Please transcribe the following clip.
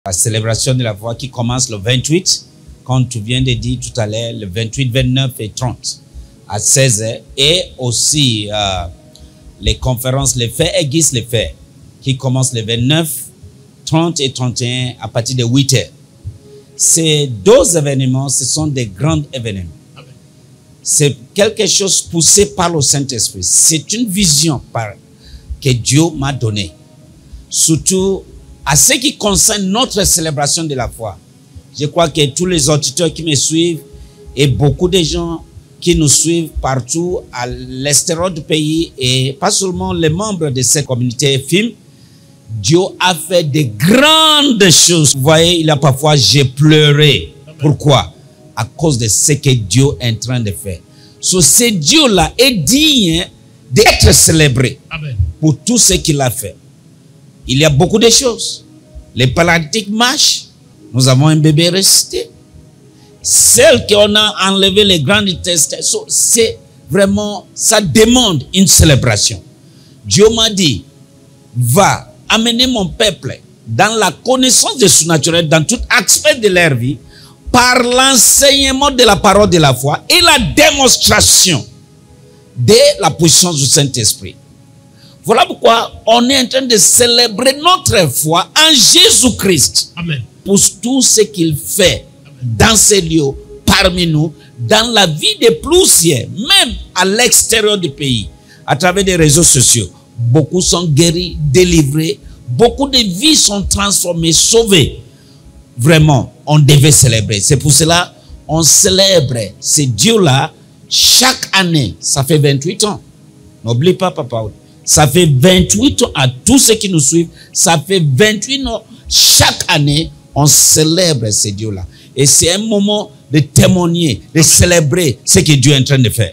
La célébration de la foi qui commence le 28, comme tu viens de dire tout à l'heure, le 28, 29 et 30 à 16h. Et aussi les conférences, les faits aiguisent les faits, qui commencent le 29, 30 et 31 à partir de 8h. Ces deux événements, ce sont des grands événements. C'est quelque chose poussé par le Saint-Esprit. C'est une vision que Dieu m'a donnée. Surtout à ce qui concerne notre célébration de la foi. Je crois que tous les auditeurs qui me suivent et beaucoup de gens qui nous suivent partout à l'extérieur du pays et pas seulement les membres de cette communauté FIM, Dieu a fait de grandes choses. Vous voyez, il y a parfois, j'ai pleuré. Pourquoi? À cause de ce que Dieu est en train de faire. Ce Dieu-là est digne d'être célébré. Amen. Pour tout ce qu'il a fait. Il y a beaucoup de choses. Les paralytiques marchent. Nous avons un bébé ressuscité. Celle qu'on a enlevé les grandes tests, c'est vraiment, ça demande une célébration. Dieu m'a dit, va amener mon peuple dans la connaissance de ce naturel, dans tout aspect de leur vie, par l'enseignement de la parole de la foi et la démonstration de la puissance du Saint-Esprit. Voilà pourquoi on est en train de célébrer notre foi en Jésus-Christ. Amen. Pour tout ce qu'il fait. Amen. Dans ces lieux, parmi nous, dans la vie des plusieurs, même à l'extérieur du pays, à travers les réseaux sociaux. Beaucoup sont guéris, délivrés, beaucoup de vies sont transformées, sauvées. Vraiment, on devait célébrer. C'est pour cela on célèbre ce Dieu-là chaque année. Ça fait 28 ans. N'oublie pas, papa. Ça fait 28 ans à tous ceux qui nous suivent. Ça fait 28 ans. Chaque année, on célèbre ce Dieu-là. Et c'est un moment de témoigner, de célébrer ce que Dieu est en train de faire.